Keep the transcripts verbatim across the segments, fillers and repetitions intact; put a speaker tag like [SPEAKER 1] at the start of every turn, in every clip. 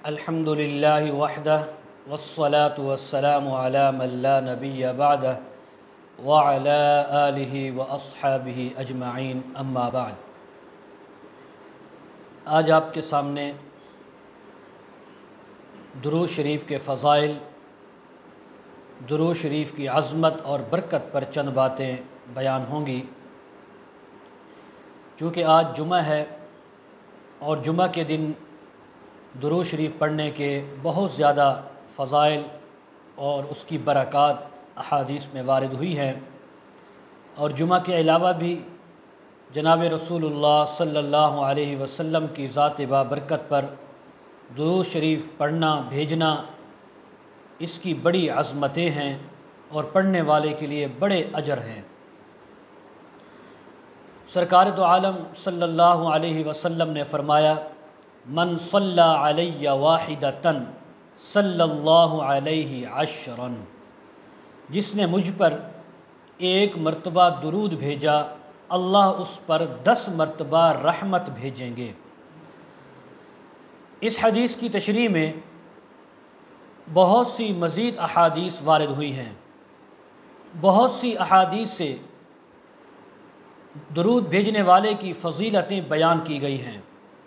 [SPEAKER 1] الحمد للہ وحدہ والصلاة والسلام علی من لا نبی بعدہ وعلی آلہ واصحابہ اجمعین اما بعد۔ آج آپ کے سامنے درود شریف کے فضائل، درود شریف کی عظمت اور برکت پر چند باتیں بیان ہوں گی۔ چونکہ آج جمعہ ہے اور جمعہ کے دن درود شریف پڑھنے کے بہت زیادہ فضائل اور اس کی برکات احادیث میں وارد ہوئی ہیں، اور جمعہ کے علاوہ بھی جناب رسول اللہ صلی اللہ علیہ وسلم کی ذات بابرکت پر درود شریف پڑھنا بھیجنا، اس کی بڑی عظمتیں ہیں اور پڑھنے والے کے لیے بڑے اجر ہیں۔ سرکار دو عالم صلی اللہ علیہ وسلم نے فرمایا، من صلی علی واحدۃ صلی اللہ علیہ عشرا، جس نے مجھ پر ایک مرتبہ درود بھیجا اللہ اس پر دس مرتبہ رحمت بھیجیں گے۔ اس حدیث کی تشریح میں بہت سی مزید احادیث وارد ہوئی ہیں، بہت سی احادیث سے درود بھیجنے والے کی فضیلتیں بیان کی گئی ہیں۔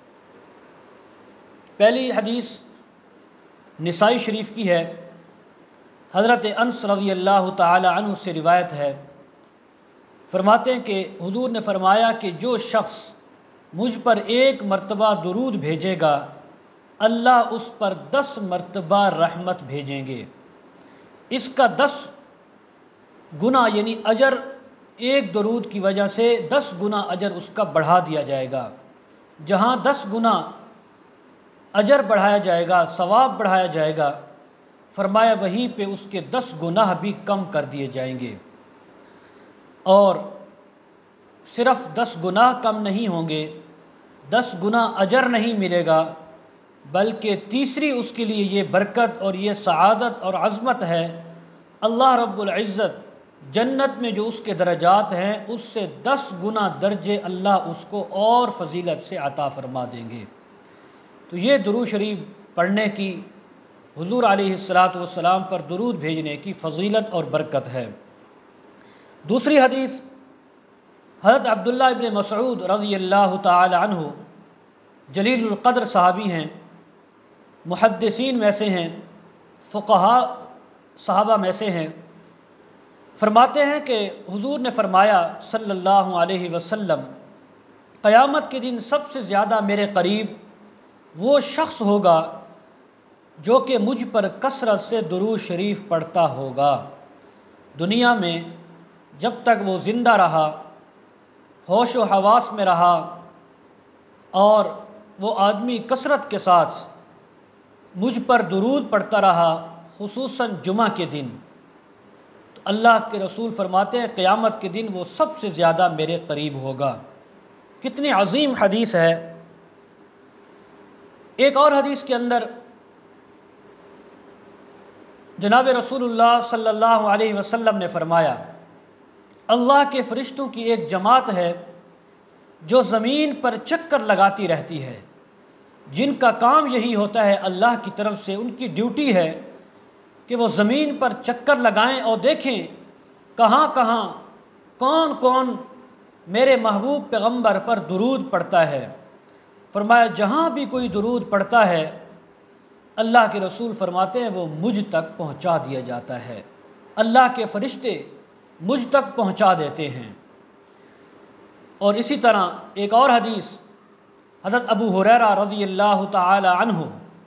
[SPEAKER 1] پہلی حدیث نسائی شریف کی ہے، حضرت انس رضی اللہ تعالی عنہ سے روایت ہے، فرماتے ہیں کہ حضور نے فرمایا کہ جو شخص مجھ پر ایک مرتبہ درود بھیجے گا اللہ اس پر دس مرتبہ رحمت بھیجیں گے۔ اس کا دس گنا یعنی اجر، ایک درود کی وجہ سے دس گنا اجر اس کا بڑھا دیا جائے گا۔ جہاں دس گنا اجر بڑھایا جائے گا، ثواب بڑھایا جائے گا، فرمایا وہیں پہ اس کے دس گناہ بھی کم کر دیے جائیں گے۔ اور صرف دس گناہ کم نہیں ہوں گے، دس گنا اجر نہیں ملے گا، بلکہ تیسری اس کے لیے یہ برکت اور یہ سعادت اور عظمت ہے، اللہ رب العزت جنت میں جو اس کے درجات ہیں اس سے دس گنا درجے اللہ اس کو اور فضیلت سے عطا فرما دیں گے۔ تو یہ درود شریف پڑھنے کی، حضور علیہ الصلاۃ والسلام پر درود بھیجنے کی فضیلت اور برکت ہے۔ دوسری حدیث حضرت عبداللہ ابن مسعود رضی اللہ تعالی عنہ، جلیل القدر صحابی ہیں، محدثین میں سے ہیں، فقہاء صحابہ میں سے ہیں، فرماتے ہیں کہ حضور نے فرمایا صلی اللہ علیہ وسلم، قیامت کے دن سب سے زیادہ میرے قریب وہ شخص ہوگا جو کہ مجھ پر کثرت سے درود شریف پڑھتا ہوگا۔ دنیا میں جب تک وہ زندہ رہا، ہوش و حواس میں رہا، اور وہ آدمی کثرت کے ساتھ مجھ پر درود پڑھتا رہا، خصوصاً جمعہ کے دن، تو اللہ کے رسول فرماتے ہیں قیامت کے دن وہ سب سے زیادہ میرے قریب ہوگا۔ کتنی عظیم حدیث ہے۔ ایک اور حدیث کے اندر جناب رسول اللہ صلی اللہ علیہ وسلم نے فرمایا، اللہ کے فرشتوں کی ایک جماعت ہے جو زمین پر چکر لگاتی رہتی ہے، جن کا کام یہی ہوتا ہے، اللہ کی طرف سے ان کی ڈیوٹی ہے کہ وہ زمین پر چکر لگائیں اور دیکھیں کہاں کہاں کون کون میرے محبوب پیغمبر پر درود پڑھتا ہے۔ فرمایا جہاں بھی کوئی درود پڑھتا ہے اللہ کے رسول فرماتے ہیں وہ مجھ تک پہنچا دیا جاتا ہے، اللہ کے فرشتے مجھ تک پہنچا دیتے ہیں۔ اور اسی طرح ایک اور حدیث حضرت ابو ہریرہ رضی اللہ تعالی عنہ،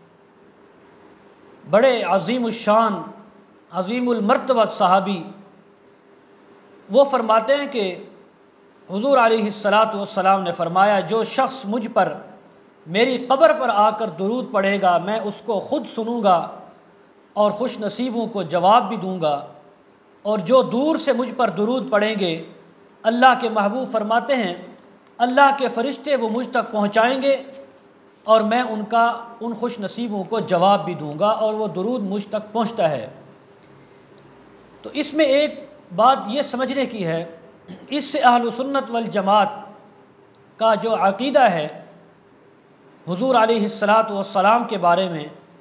[SPEAKER 1] بڑے عظیم الشان عظیم المرتبہ صحابی، وہ فرماتے ہیں کہ حضور علیہ الصلاۃ والسلام نے فرمایا جو شخص مجھ پر میری قبر پر آ کر درود پڑھے گا میں اس کو خود سنوں گا اور خوش نصیبوں کو جواب بھی دوں گا، اور جو دور سے مجھ پر درود پڑھیں گے اللہ کے محبوب فرماتے ہیں اللہ کے فرشتے وہ مجھ تک پہنچائیں گے اور میں ان کا ان خوش نصیبوں کو جواب بھی دوں گا، اور وہ درود مجھ تک پہنچتا ہے۔ تو اس میں ایک بات یہ سمجھنے کی ہے، اس سے اہل سنت والجماعت کا جو عقیدہ ہے حضور علیہ الصلاۃ والسلام کے بارے میں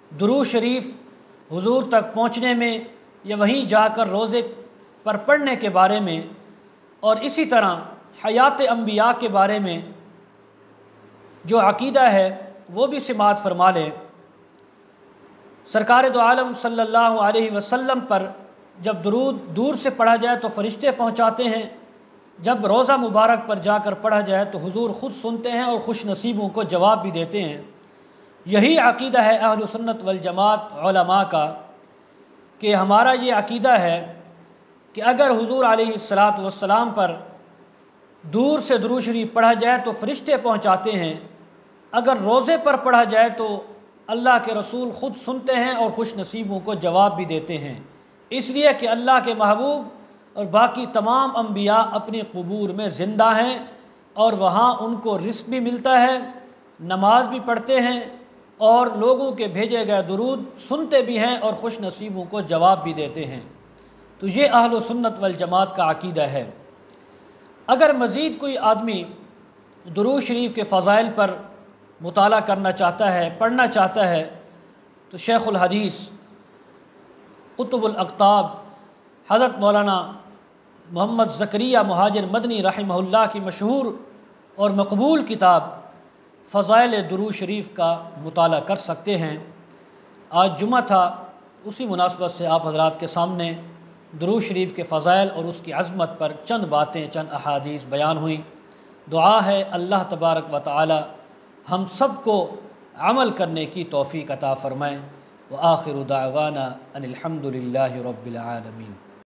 [SPEAKER 1] درود شریف حضور تک پہنچنے میں یا وہیں جا کر روزے پر پڑھنے کے بارے میں، اور اسی طرح حیات انبیاء کے بارے میں جو عقیدہ ہے وہ بھی سماعت فرما لے۔ سرکار دو عالم صلی اللہ علیہ وسلم پر جب درود دور سے پڑھا جائے تو فرشتے پہنچاتے ہیں، جب روضہ مبارک پر جا کر پڑھا جائے تو حضور خود سنتے ہیں اور خوش نصیبوں کو جواب بھی دیتے ہیں۔ یہی عقیدہ ہے اہل سنت والجماعت علماء کا، کہ ہمارا یہ عقیدہ ہے کہ اگر حضور علیہ الصلاۃ والسلام پر دور سے درود شریف پڑھا جائے تو فرشتے پہنچاتے ہیں، اگر روزے پر پڑھا جائے تو اللہ کے رسول خود سنتے ہیں اور خوش نصیبوں کو جواب بھی دیتے ہیں، اس لیے کہ اللہ کے محبوب اور باقی تمام انبیاء اپنی قبور میں زندہ ہیں اور وہاں ان کو رزق بھی ملتا ہے، نماز بھی پڑھتے ہیں اور لوگوں کے بھیجے گئے درود سنتے بھی ہیں اور خوش نصیبوں کو جواب بھی دیتے ہیں۔ تو یہ اہل و سنت والجماعت کا عقیدہ ہے۔ اگر مزید کوئی آدمی درود شریف کے فضائل پر مطالعہ کرنا چاہتا ہے، پڑھنا چاہتا ہے، تو شیخ الحدیث قطب الاقطاب حضرت مولانا محمد زکریا مہاجر مدنی رحمہ اللہ کی مشہور اور مقبول کتاب فضائل درود شریف کا مطالعہ کر سکتے ہیں۔ آج جمعہ تھا، اسی مناسبت سے آپ حضرات کے سامنے درود شریف کے فضائل اور اس کی عظمت پر چند باتیں، چند احادیث بیان ہوئیں۔ دعا ہے اللہ تبارک و تعالی ہم سب کو عمل کرنے کی توفیق عطا فرمائیں۔ وآخر دعوانا ان الحمد للہ رب العالمین۔